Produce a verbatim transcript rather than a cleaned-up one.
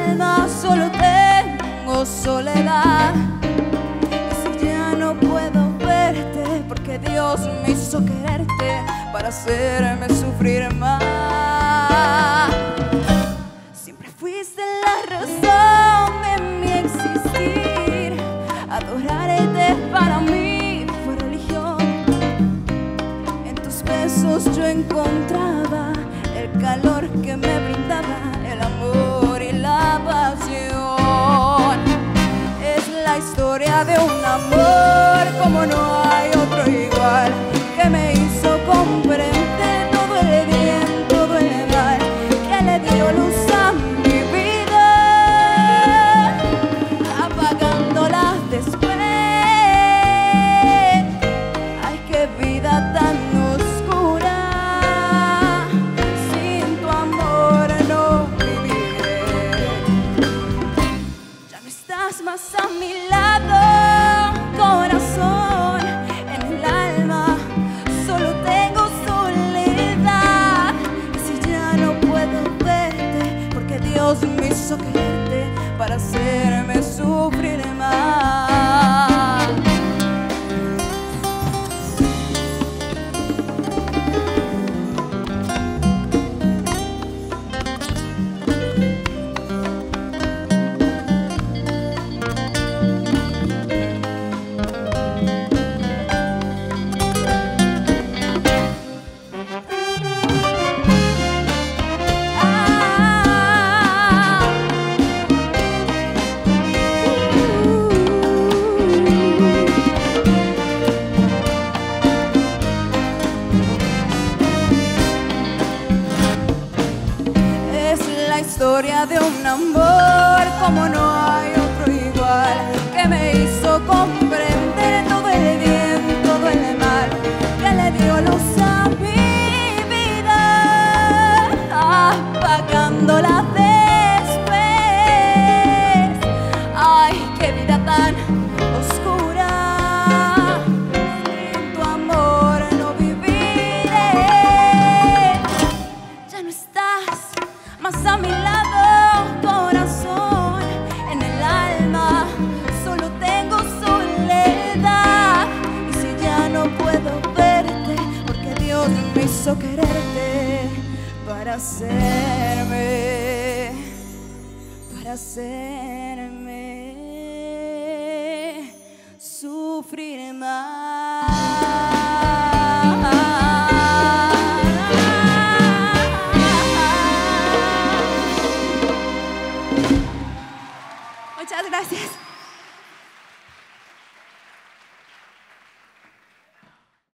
alma solo tengo soledad. Y si ya no puedo verte, porque Dios me hizo quererte para hacerme sufrir más. Siempre fuiste la razón de mi existir. Adorarte para mí fue religión. En tus besos yo encontraba el calor que me brindaba el amor y la pasión. Es la historia de un amor como no hay otro igual, que me hizo comprender todo el bien, todo el mal, que le dio luz a mi vida, apagándola después. Ay, qué vida tan oscura, sin tu amor no viviré. Ya no estás más a mi lado, corazón. En el alma solo tengo soledad. Y si ya no puedo verte, porque Dios me hizo quererte para hacerme sufrir más. La historia de un amor como no hay otro igual, que me hizo comprender todo el bien, todo el mal, que le dio luz a mi vida, apagándola después. Ay, qué vida tan oscura, sin tu amor no viviré. Ya no estás más a mi lado, corazón. En el alma solo tengo soledad. Y si ya no puedo verte, porque Dios me hizo quererte para hacerme, para hacerme sufrir más.